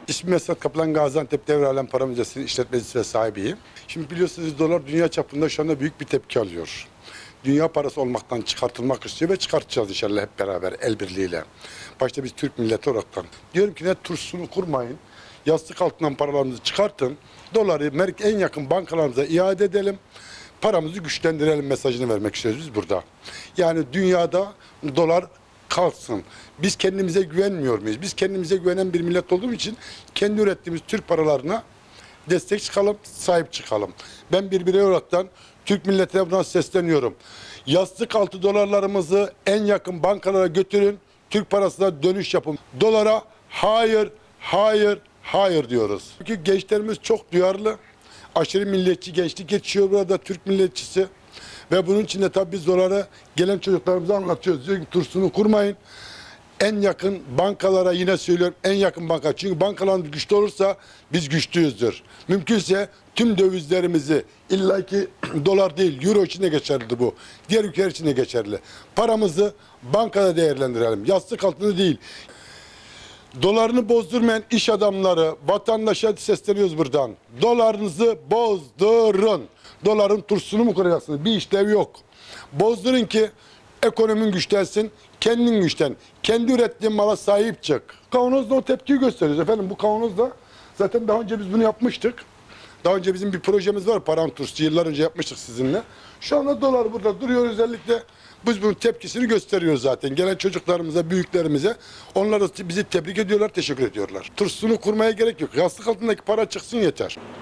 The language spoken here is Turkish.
İsmim Esat Kaplan, Gaziantep Devralem Para Müzesi'nin işletmecisi ve sahibiyim. Şimdi biliyorsunuz dolar dünya çapında şu anda büyük bir tepki alıyor. Dünya parası olmaktan çıkartılmak istiyor ve çıkartacağız inşallah hep beraber el birliğiyle. Başta biz Türk milleti olaraktan. Diyorum ki ne turşusunu kurmayın. Yastık altından paralarımızı çıkartın. Doları en yakın bankalarımıza iade edelim. Paramızı güçlendirelim mesajını vermek istiyoruz biz burada. Yani dünyada dolar kalksın. Biz kendimize güvenmiyor muyuz? Biz kendimize güvenen bir millet olduğum için kendi ürettiğimiz Türk paralarına destek çıkalım, sahip çıkalım. Ben bir birey olaraktan Türk milletine buradan sesleniyorum. Yastık altı dolarlarımızı en yakın bankalara götürün. Türk parasına dönüş yapın. Dolara hayır, hayır, hayır diyoruz. Çünkü gençlerimiz çok duyarlı. Aşırı milliyetçi gençlik yetişiyor burada, Türk milletçisi. Ve bunun için de tabii biz doları gelen çocuklarımıza anlatıyoruz. Diyor ki turşusunu kurmayın. En yakın bankalara, yine söylüyorum, en yakın banka. Çünkü bankalarımız güçlü olursa biz güçlüyüzdür. Mümkünse tüm dövizlerimizi, illaki dolar değil, euro için de geçerli bu. Diğer ülkeler için de geçerli. Paramızı bankada değerlendirelim. Yastık altında değil. Dolarını bozdurmayan iş adamları, vatandaşa sesleniyoruz buradan. Dolarınızı bozdurun. Doların turşusunu mu kuracaksınız? Bir işlevi yok. Bozdurun ki ekonomin güçlensin, kendin güçlen. Kendi ürettiğin mala sahip çık. Kavanozda o tepkiyi gösteriyoruz efendim. Bu kavanozda zaten daha önce biz bunu yapmıştık. Daha önce bizim bir projemiz var, paran turşusu. Yıllar önce yapmıştık sizinle. Şu anda dolar burada duruyor, özellikle biz bunun tepkisini gösteriyoruz zaten. Gelen çocuklarımıza, büyüklerimize. Onlar da bizi tebrik ediyorlar, teşekkür ediyorlar. Turşusunu kurmaya gerek yok. Yastık altındaki para çıksın yeter.